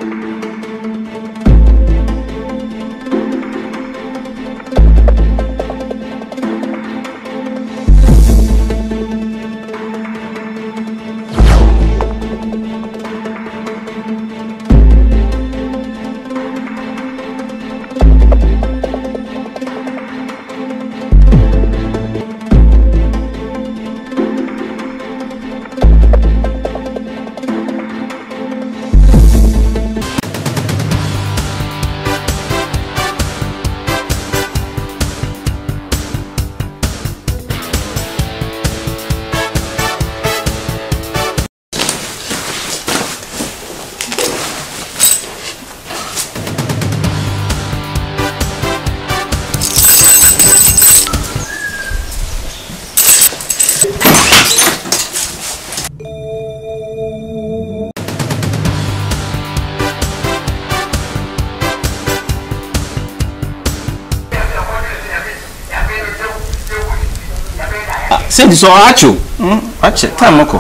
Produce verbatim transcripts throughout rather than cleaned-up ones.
Senti so acho. Hum, acho, tá moko.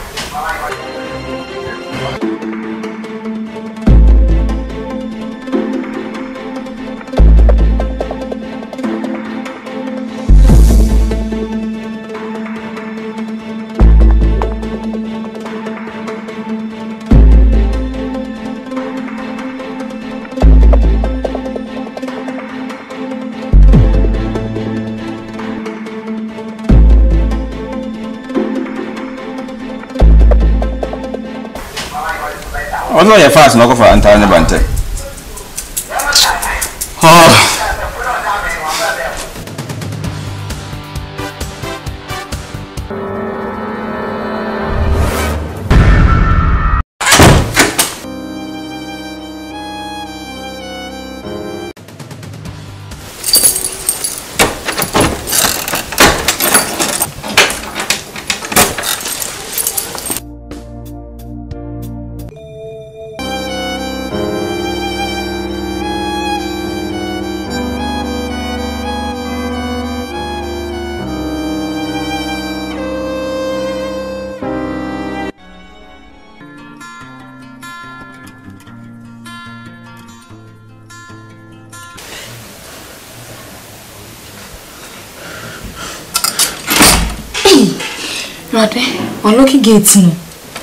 Ono ya fast no ko fa antane bante. Oh. Rade, unlock the gate no.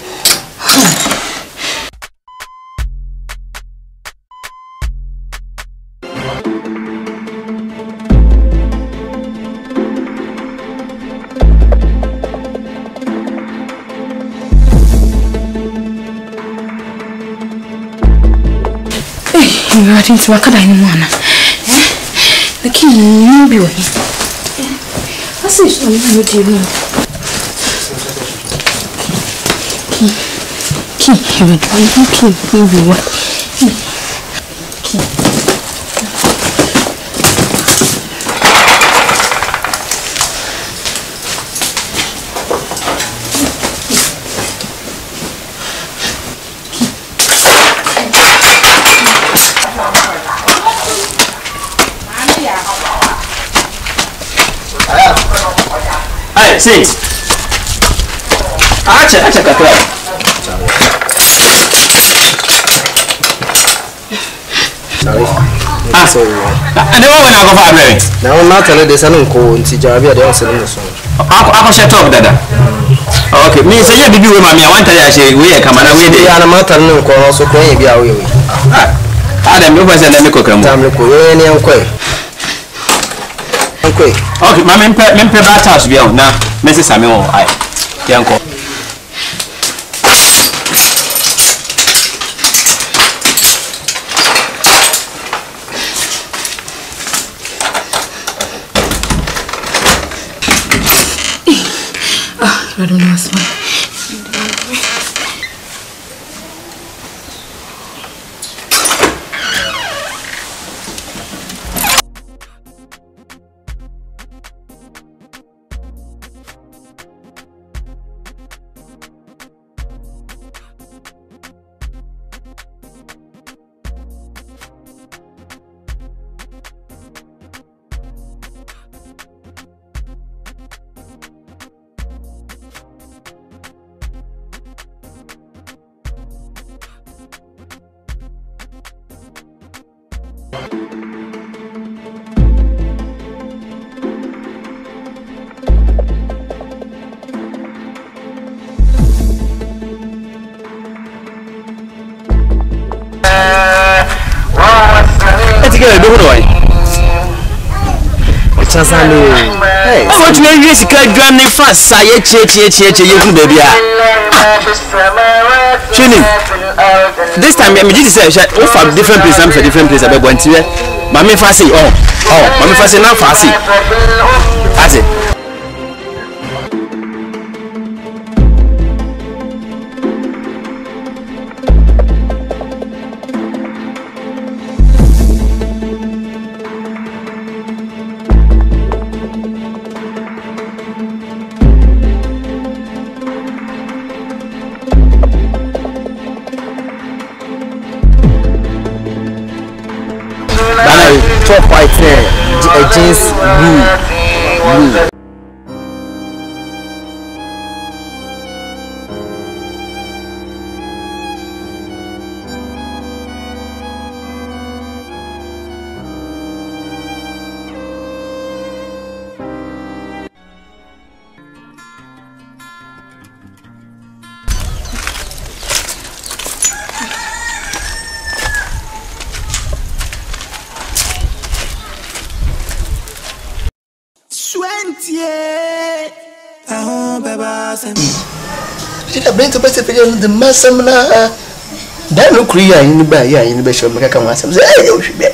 Eh, Rade, into wakada ni mwana. Eh? Lakini you be wahi. Eh? Asa is no no deal. Key, key, key, key, key, key, key. Hey, sit. Acha, acha kakra. Ah, sorry. And the one I go for very. Now not tell the son ko nti jabi ade on sele so. Ako ako shut up dada. Okay, me say you bibi we mami I want to say we e kama na we dey. Ya na matter no ko no so ko yin bia we we. Ah. Adam you person na me ko kramu. Tam ko we ni enko. Enko. Okay, mami mpe mpe ba house bia na me say same o ai. Yanko. I don't know what's wrong. girl do no why. Chasano. Hey. I want to hear you sika dwan ne fa saye che che che che ye hu baby a. Chini. This time me just say we for different place am for different place abeg wantiwe. Ma me fa say oh. Oh, ma me fa say na fa say. Ase. Top white hair, jeans blue, blue. Did I bring to best the Massamana? Then no Korea in the bay, in the bishop, I come once and say, hey, you should be.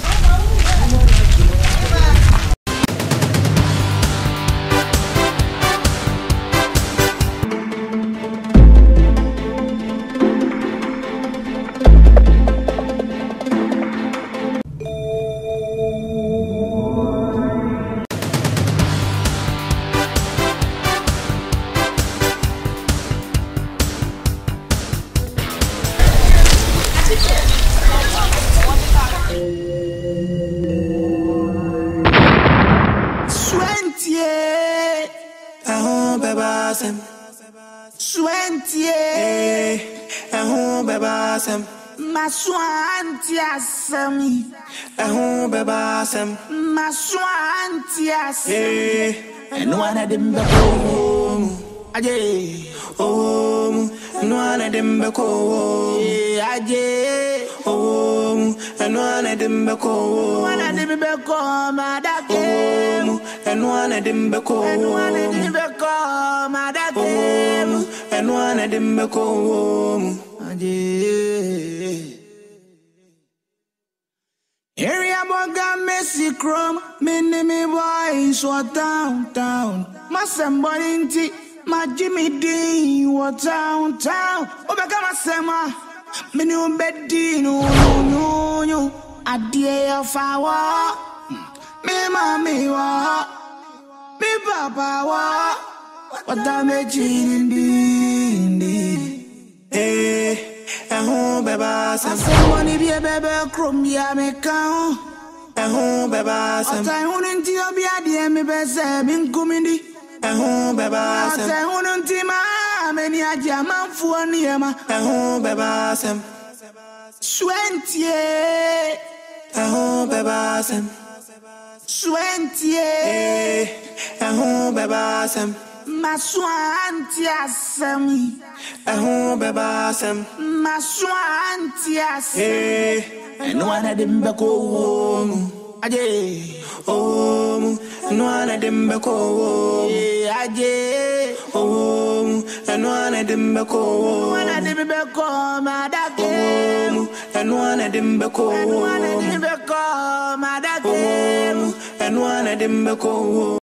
Sami, eh, beba sam, maswantias, eh, and one of them beko, aje, oh, and one of them beko, aje, oh, and one of them beko, one of them beko, madake, and one of them beko, and one of them beko, madake, and one of them beko, aje. Area boga Messi Chrome, mini me boys what down town. My somebody inti, my Jimmy D what town town. Obeka masema, mini umbedi no no no. Adie of our, me mami wa, me papa wa. What I made in eh. Eh, beba sam. Money be a baby chrome ya me count. Eh, beba sam. I wouldn't tell me I did me best in community. Eh, beba sam. I wouldn't tell my many a German for near my. Eh, beba sam. Twenty. Eh, beba sam. Twenty. Eh, beba sam. Maswantias Sami, eh, beba sam. Maswantias, eh, and one of them beko, aje, oh, and one of them beko, aje, oh, and one of them beko, one of them beko, madake, and one of them beko, and one of them beko, madake, and one of them beko.